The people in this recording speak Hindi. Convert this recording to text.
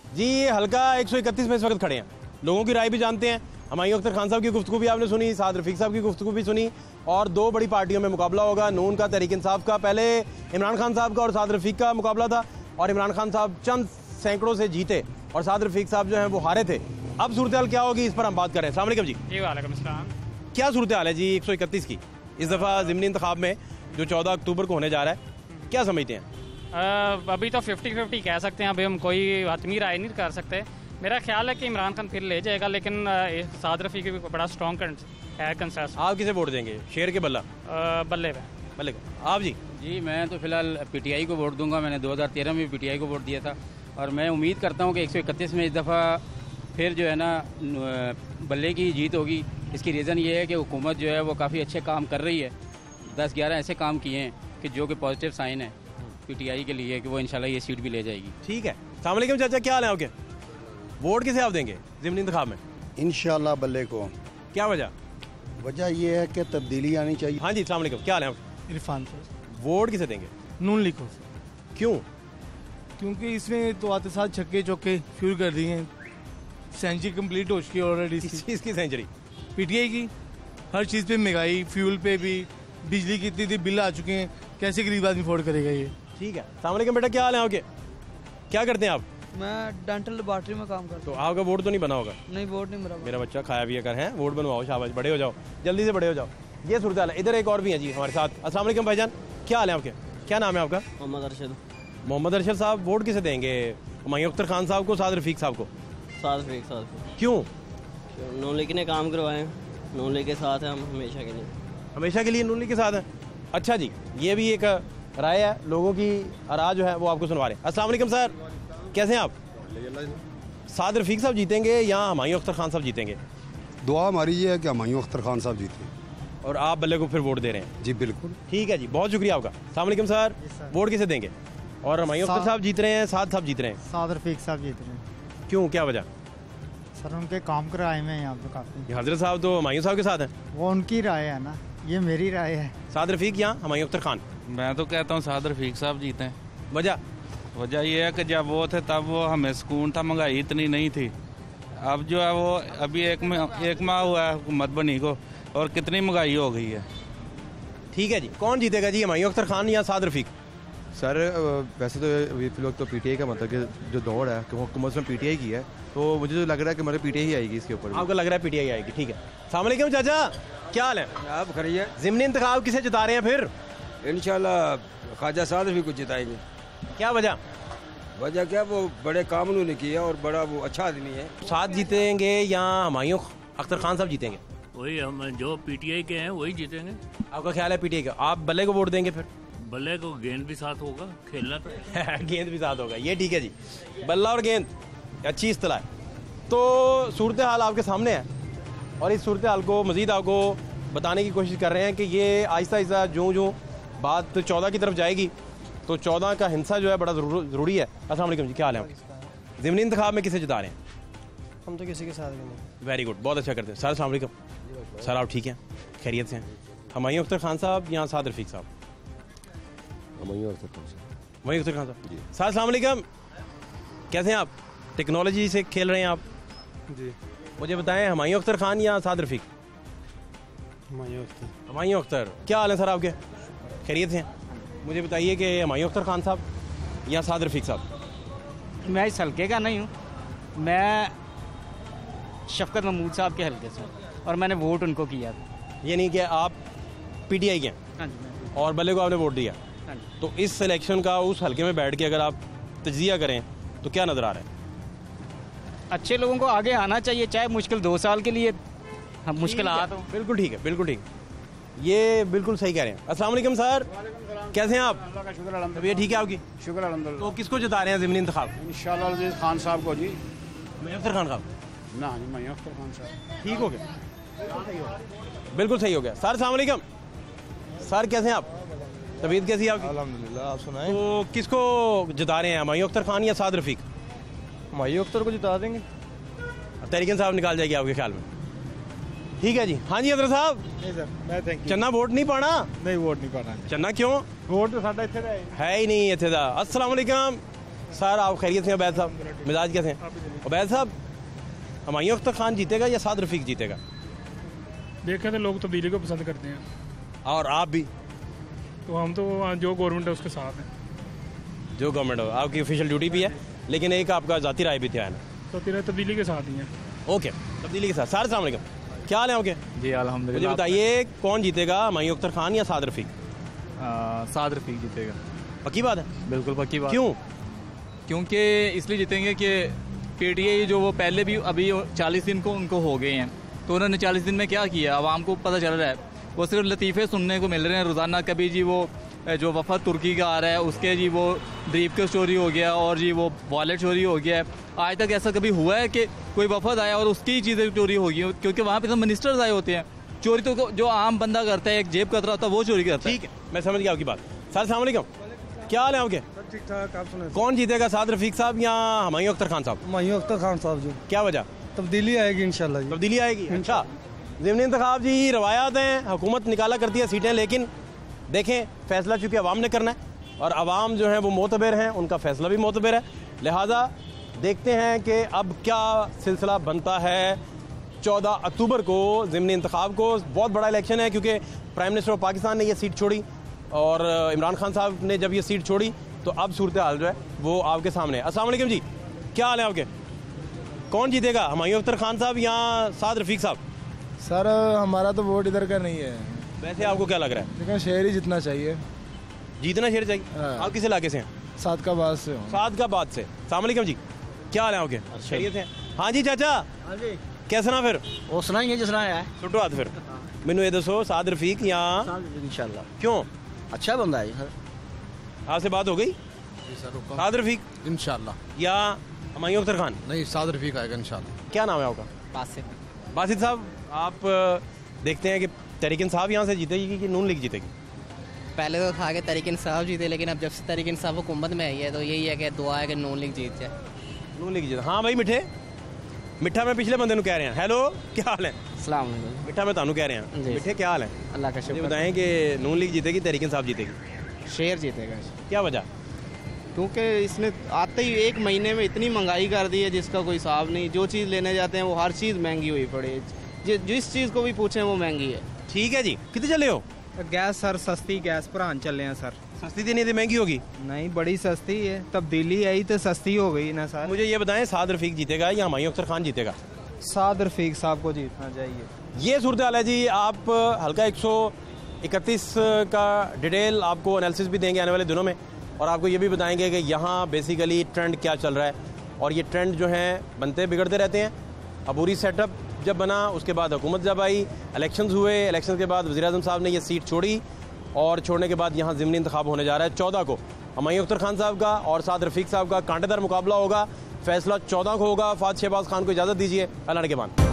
जी ये हल्का 131 में इस वक्त खड़े हैं, लोगों की राय भी जानते हैं। हमायूं अख्तर खान साहब की गुफ्तगू भी आपने सुनी, साद रफीक साहब की गुफ्तगू भी सुनी, और दो बड़ी पार्टियों में मुकाबला होगा, नून का, तहरीक इंसाफ का। पहले इमरान खान साहब का और साद रफीक का मुकाबला था, और इमरान खान साहब चंद सैकड़ों से जीते और साद रफीक साहब जो हैं वो हारे थे। अब सूरत हाल क्या होगी, इस पर हम बात करें। अस्सलाम वालेकुम जी। वालेकुम अस्सलाम। क्या सूरत हाल है जी 131 की इस दफ़ा ज़िमनी इंतखाब में जो 14 अक्टूबर को होने जा रहा है, क्या समझते हैं? अभी तो 50-50 कह सकते हैं, अभी हम कोई हतमी राय नहीं कर सकते। मेरा ख्याल है कि इमरान खान फिर ले जाएगा, लेकिन साद रफीक भी बड़ा स्ट्रॉन्ग है कंसेंसस। आप किसे वोट देंगे, शेर के बल्ला? बल्ले पे। बल्ले। आप जी? जी मैं तो फिलहाल पीटीआई को वोट दूंगा। मैंने 2013 में पीटीआई को वोट दिया था, और मैं उम्मीद करता हूं कि 131 में इस दफ़ा फिर जो है ना बल्ले की जीत होगी। इसकी रीज़न ये है कि हुकूमत जो है वो काफ़ी अच्छे काम कर रही है। 10-11 ऐसे काम किए हैं कि जो कि पॉजिटिव साइन है पीटीआई के लिए कि वो इंशाल्लाह ये सीट भी ले जाएगी। ठीक है। अस्सलाम वालेकुम चाचा, क्या हाल है आपके? वोट किसे आप देंगे ज़िमनी इंतखाब में? इंशाल्लाह बल्ले को। क्या वजह? वजह ये है कि तब्दीली आनी चाहिए। हाँ जी, अस्सलाम वालेकुम, क्या हाल है आपके? इरफान सर। वोट किसे देंगे? नून लिखो। क्यों? क्योंकि इसमें तो आते साथ छक्के चौके शुरू कर दिए हैं, सेंचुरी कंप्लीट हो चुकी है ऑलरेडी। किस चीज़ की सेंचुरी? पीटीआई की। हर चीज़ पे महंगाई, फ्यूल पे भी, बिजली की इतनी बिल आ चुके हैं, कैसे गरीब आदमी अफोर्ड करेगा ये? ठीक है। अस्सलाम वालेकुम बेटा, क्या हाल है आपके? क्या करते हैं आप? मैं डेंटल लेबॉर्ट्री में काम करता तो आपका वोट तो नहीं बना होगा? हूँ। नहीं, वोट नहीं बराबर। मेरा बच्चा खाया पिया कर है, वोट बनवाओ, शाबाश, बड़े हो जाओ, जल्दी से बड़े हो जाओ। ये सूरत हाल है। इधर एक और भी है जी हमारे साथ। अस्सलाम वालेकुम भाईजान, क्या हाल है आपके? क्या नाम है आपका? मोहम्मद अरशद। मोहम्मद अरशद साहब, वोट किसे देंगे? हमायूं अख्तर खान साहब को, साद रफीक साहब को? साद रफीक साहब को। क्यों? नून लीग ने काम करवाए, नून लीग के साथ है हम हमेशा के लिए। हमेशा के लिए नून लीग के साथ है? अच्छा जी, ये भी एक राय है, लोगों की राय जो है वो आपको सुनवा रहे हैं। अस्सलाम वालेकुम सर, कैसे हैं आप? साद रफीक साहब जीतेंगे या हमायूं अख्तर खान साहब जीतेंगे? दुआ हमारी ये है कि हमायूं अख्तर खान साहब जीते, और आप बल्ले को फिर वोट दे रहे हैं? जी बिल्कुल। ठीक है जी, बहुत शुक्रिया आपका। अस्सलाम वालेकुम सर, वोट किसे देंगे? और हमायूं अख्तर साहब जीत रहे हैं, साद साहब जीत रहे हैं? साद रफीक साहब जीत रहे हैं। क्यों, क्या वजह? सर उनके काम कराए में यहाँ पे काफ़ी। हजरत साहब तो हमायूं साहब के साथ हैं। वो उनकी राय है ना, ये मेरी राय है। साद रफीक या हमायूं अख्तर खान? मैं तो कहता हूँ साद रफीक साहब जीते हैं। वजह? वजह यह है कि जब वो थे तब वो हमें सुकून था, महंगाई इतनी नहीं थी। अब जो है वो अभी एक माह हुआ है हुकूमत बनी को, और कितनी महंगाई हो गई है। ठीक है जी, कौन जीतेगा जी, हमायूं अख्तर खान या साद रफीक? सर वैसे तो अभी फिलहाल तो पीटीआई का मतलब कि जो दौड़ है, क्योंकि हुकूमत में पीटीआई की है, तो मुझे तो लग रहा है कि मतलब पीटीआई ही आएगी इसके ऊपर। आपको लग रहा है पीटीआई आएगी? ठीक है। अस्सलाम वालेकुम चाचा, क्या हाल है? आप खड़िए। ज़िमनी इंतखाब किसे जिता रहे हैं फिर? इंशाल्लाह ख्वाजा साद भी कुछ जिताएंगे। क्या वजह? वजह क्या, वो बड़े काम उन्होंने किए और बड़ा वो अच्छा आदमी है। साद जीतेंगे या हमायूं अख्तर खान साहब जीतेंगे? वही हम जो पीटीआई के हैं वही जीतेंगे। आपका ख्याल है पीटीआई का? आप बल्ले को वोट देंगे फिर? बल्ले को गेंद भी साथ होगा, खेलना तो गेंद भी साथ होगा, ये ठीक है जी। बल्ला और गेंद अच्छी इस्तेलाह है। तो सूरत हाल आपके सामने है, और इस सूरत हाल को मज़ीद आपको बताने की कोशिश कर रहे हैं कि ये आहिस्ता आहिस्ता जो बात 14 की तरफ जाएगी, तो 14 का हिस्सा जो है बड़ा ज़रूरी है। अस्सलाम वालेकुम जी, क्या हाल है? ज़िमनी इंतखाब में किसे जिता रहे हैं? हम तो किसी के साथ भी नहीं। वेरी गुड, बहुत अच्छा करते हैं सर। अस्सलाम वालेकुम सर, आप ठीक हैं, खैरियत से हैं? हमायूं अख्तर खान साहब या साद रफीक साहब? हमायूं अख्तर खान साहब। हमायूं अख्तर खान साहब जी। सर अस्सलाम वालेकुम, कैसे हैं आप? टेक्नोलॉजी से खेल रहे हैं आप जी। मुझे बताएं, हमायूं अख्तर खान या साद रफीक? हमायूं अख्तर। हमायूं अख्तर, क्या हाल है सर आपके? खैरियत से हैं? मुझे बताइए कि हमायूं अख्तर खान साहब या साद रफीक साहब? मैं इस हल्के का नहीं हूँ, मैं शफकत महमूद साहब के हल्के से, और मैंने वोट उनको किया था। ये नहीं कि आप पीटीआई के हैं? हाँ जी। और बल्ले को आपने वोट दिया? हाँ जी। तो इस सिलेक्शन का उस हल्के में बैठ के अगर आप तजिया करें तो क्या नज़र आ रहा है? अच्छे लोगों को आगे आना चाहिए, चाहे मुश्किल 2 साल के लिए हम मुश्किल आ तो। बिल्कुल ठीक है, बिल्कुल ठीक, ये बिल्कुल सही कह रहे हैं। अस्सलाम वालेकुम सर, कैसे हैं आप? तबीयत ठीक है आपकी? शुक्र अल्हम्दुलिल्लाह। तो किसको जिता रहे हैं ज़िमनी इंतखाब? इंशाल्लाह अजीज खान साहब को जी। हमायूं अख्तर खान साहब? ना जी, हमायूं अख्तर खान साहब ठीक हो गया, बिल्कुल सही हो गया। सर अस्सलाम वालेकुम सर, कैसे हैं आप? तबीयत कैसी है आपकी? अल्हम्दुलिल्लाह, आप सुनाएं। तो किसको जिता रहे हैं, हमायूं अख्तर खान या साद रफीक? हमायूं अख्तर को जिता देंगे। तहरीक साहब निकाल जाएगी आपके ख्याल में? ठीक है जी। हाँ जी हजरत साहब। नहीं सर, मैं थैंक यू। चन्ना वोट नहीं पाना? नहीं, वोट नहीं पाना। चन्ना क्यों? वोट तो साडा इत्थे दा है ही नहीं इत्थे दा। अस्सलाम वालेकुम, सर आप खैरियत से हैं उबैद साहब, मिजाज कैसे हैं? उबैद साहब, हुमायूं अख्तर खान जीतेगा या साद रफीक जीतेगा? देखें तो लोग तब्दीली को पसंद करते हैं, और आप भी? तो हम तो जो गवर्नमेंट है उसके साथ हैं। जो गवर्नमेंट हो, आपकी ऑफिशियल ड्यूटी भी है, लेकिन एक आपका ज़ाती राय भी थे ना? तो तेरा तब्दीली के साथ ही है। ओके, तब्दीली के साथ। सर अस्सलाम वालेकुम, क्या हाल है आपके? जी अल्हम्दुलिल्लाह। मुझे बताइए कौन जीतेगा, हुमायूं अख्तर खान या साद रफीक? साद रफीक जीतेगा। पक्की बात है? बिल्कुल पक्की बात। क्यों? क्योंकि इसलिए जीतेंगे कि पीटीआई जो वो पहले भी अभी 40 दिन को उनको हो गए हैं, तो उन्होंने 40 दिन में क्या किया आवाम को पता चल रहा है। वो सिर्फ लतीफ़े सुनने को मिल रहे हैं रोज़ाना, कभी जी वो जो वफद तुर्की का आ रहा है उसके जी वो ड्रीप का चोरी हो गया और जी वो वॉलेट चोरी हो गया है। आज तक ऐसा कभी हुआ है कि कोई वफद आया और उसकी चीज़ें चोरी हो गई? क्योंकि वहाँ पे तो मिनिस्टर्स आए होते हैं। चोरी तो जो आम बंदा करता है, एक जेब कतरा होता है, वो चोरी करता है। ठीक है, मैं समझ गया आपकी बात। सर अस्सलाम वालेकुम, क्या हाल है आपके? ठीक ठाक, आप सुनाएं। कौन जीतेगा, साद रफीक साहब या हुमायूं अख्तर खान साहब? हुमायूं अख्तर खान साहब जी। क्या वजह? तब्दीली आएगी इंशाल्लाह जी। तब्दीली आएगी, अच्छा। ज़िमनी इंतखाब जी रवायात हैं, हुकूमत निकाला करती है सीटें, लेकिन देखें फैसला चूँकि अवाम ने करना है और अवाम जो है वो मोतबर हैं, उनका फैसला भी मोतबर है। लिहाजा देखते हैं कि अब क्या सिलसिला बनता है। 14 अक्टूबर को ज़िमनी इंतखाब को बहुत बड़ा इलेक्शन है, क्योंकि प्राइम मिनिस्टर ऑफ पाकिस्तान ने ये सीट छोड़ी और इमरान खान साहब ने जब ये सीट छोड़ी तो अब सूरत हाल जो है वो आपके सामने है। अस्सलाम वालेकुम जी, क्या हाल है आपके? कौन जीतेगा, हुमायूं अख्तर खान साहब या साद रफीक साहब? सर हमारा तो वोट इधर का नहीं है। वैसे आपको क्या लग रहा है? लेकिन शहर ही जितना चाहिए। जीतना शहर चाहिए। आप किस इलाके से हैं? सादकाबाद से हूँ। सादकाबाद से। अस्सलाम वालेकुम जी, क्या हाल है आपके? खैरियत है? हाँ जी चाचा, हाँ जी, कैसा ना फिर वो सुनाएंगे जिस तरह है। छुट्टो हाथ फिर मैनू ये दसो, साद रफीक या? इंशाल्लाह। क्यों? अच्छा बंदा है सर। आपसे बात हो गई? साद रफीक इंशाल्लाह। या हुमायूं अख्तर खान? नहीं, साद रफीक आएगा इंशाल्लाह। क्या नाम है आपका? बासित साहब, आप देखते हैं कि तहरीक इंसाफ यहाँ से जीतेगी कि नून लीग जीतेगी? पहले तो था कि तहरीक इंसाफ जीते, लेकिन अब जब से तहरीक इंसाफ हुकूमत में आई है तो यही है कि दुआ है कि नून लीग जीत जाए। नून लीग जीते। हाँ भाई मिठे, मिठा मैं पिछले बंदे कह रहे हैं। हेलो, क्या हाल है? अस्सलाम वालेकुम। मिठा मैं तानू कह रहे हैं। मिठे क्या हाल है? अल्लाह का शुक्र। बताएं कि नून लीग जीतेगी तहरीक इंसाफ जीतेगी? शेर जीतेगा। क्या वजह? क्योंकि इसने आते ही 1 महीने में इतनी महंगाई कर दी है जिसका कोई हिसाब नहीं। जो चीज़ लेने जाते हैं वो हर चीज़ महंगी हुई पड़ी है, जिस चीज़ को भी पूछें वो महंगी है। ठीक है जी, कितने चले हो? गैस सर सस्ती गैस भरान चले हैं सर। सस्ती थी नहीं थी, महंगी होगी? नहीं, बड़ी सस्ती है, तब्दीली आई तो सस्ती हो गई ना सर। मुझे ये बताएं, साद रफीक जीतेगा या हुमायूं अख्तर खान जीतेगा? साद रफीक साहब को जीतना चाहिए। ये सूरत हाल है जी। आप हल्का 131 का डिटेल आपको एनालिसिस भी देंगे आने वाले दिनों में, और आपको ये भी बताएंगे कि यहाँ बेसिकली ट्रेंड क्या चल रहा है, और ये ट्रेंड जो है बनते बिगड़ते रहते हैं। अबूरी सेटअप जब बना, उसके बाद हुकूमत जब आई, इलेक्शंस हुए, इलेक्शन के बाद वज़ीर-ए-आज़म साहब ने ये सीट छोड़ी, और छोड़ने के बाद यहाँ ज़िमनी इंतखाब होने जा रहा है 14 को। हुमायूं अख्तर खान साहब का और साद रफीक साहब का कांटेदार मुकाबला होगा। फैसला 14 को होगा। फ़ाहद शहबाज खान को इजाज़त दीजिए, अल्लाह के बाद।